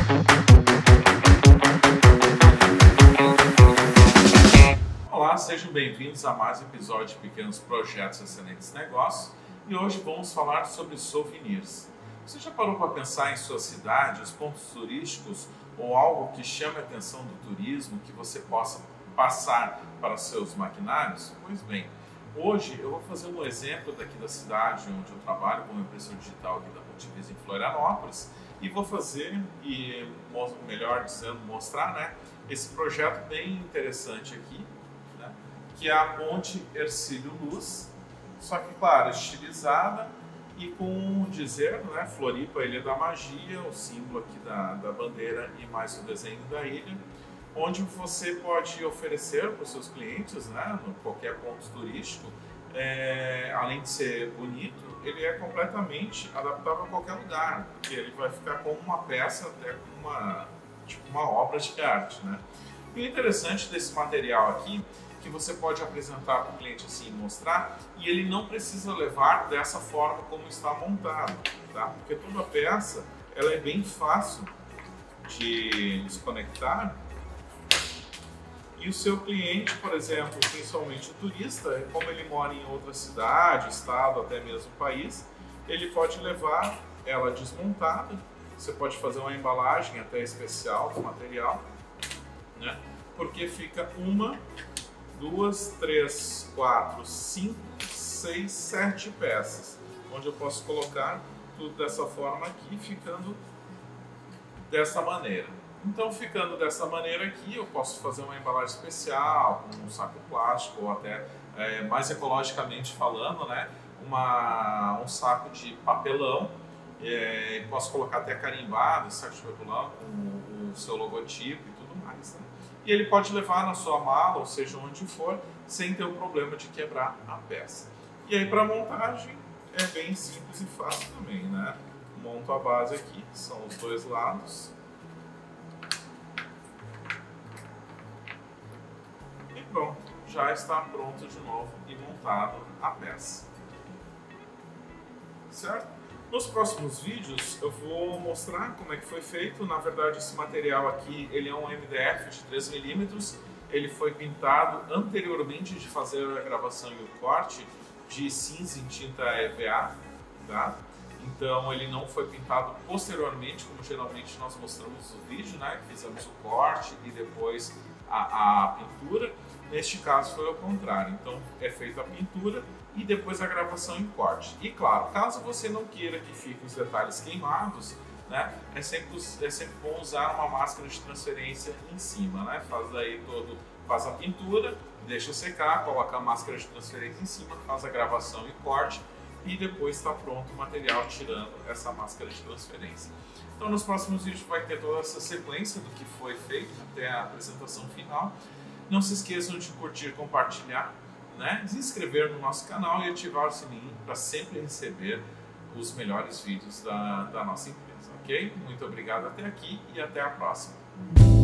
Olá, sejam bem-vindos a mais um episódio de Pequenos Projetos Excelentes Negócios e hoje vamos falar sobre souvenirs. Você já parou para pensar em sua cidade, os pontos turísticos ou algo que chame a atenção do turismo que você possa passar para seus maquinários? Pois bem, hoje eu vou fazer um exemplo daqui da cidade onde eu trabalho como impressor digital aqui da Pontivisa em Florianópolis e vou fazer, melhor dizendo, mostrar esse projeto bem interessante aqui, que é a Ponte Hercílio Luz, só que, claro, estilizada e com dizer, Floripa, Ilha da Magia, o símbolo aqui da bandeira e mais o desenho da ilha, onde você pode oferecer para os seus clientes, no qualquer ponto turístico, além de ser bonito, ele é completamente adaptável a qualquer lugar, porque ele vai ficar como uma peça, até como uma obra de arte, E o interessante desse material aqui que você pode apresentar para o cliente assim, mostrar, e ele não precisa levar dessa forma como está montado, tá? Porque toda peça ela é bem fácil de desconectar e o seu cliente, por exemplo, principalmente o turista, como ele mora em outra cidade, estado, até mesmo país, ele pode levar ela desmontada, você pode fazer uma embalagem até especial do material, porque fica uma, 2, 3, 4, 5, 6, 7 peças, onde eu posso colocar tudo dessa forma aqui, ficando dessa maneira. Então, ficando dessa maneira aqui, eu posso fazer uma embalagem especial, com um saco plástico, ou até, mais ecologicamente falando, um saco de papelão. Posso colocar até carimbado, saco de papelão, com o seu logotipo e tudo mais, E ele pode levar na sua mala, ou seja, onde for, sem ter o problema de quebrar a peça. E aí, para montagem, é bem simples e fácil também, Monto a base aqui, são os dois lados. E pronto, já está pronto de novo e montado a peça. Certo? Nos próximos vídeos eu vou mostrar como é que foi feito. Na verdade, esse material aqui ele é um MDF de 3 mm. Ele foi pintado anteriormente de fazer a gravação e o corte de cinza em tinta EVA, tá? Então ele não foi pintado posteriormente, como geralmente nós mostramos no vídeo, Fizemos o corte e depois a pintura. Neste caso foi ao contrário, então é feita a pintura e depois a gravação em corte. E claro, caso você não queira que fiquem os detalhes queimados, é sempre bom usar uma máscara de transferência em cima, faz a pintura, deixa secar, coloca a máscara de transferência em cima, faz a gravação e corte e depois está pronto o material tirando essa máscara de transferência. Então nos próximos vídeos vai ter toda essa sequência do que foi feito até a apresentação final. Não se esqueçam de curtir, compartilhar, se inscrever no nosso canal e ativar o sininho para sempre receber os melhores vídeos da nossa empresa, ok? Muito obrigado até aqui e até a próxima.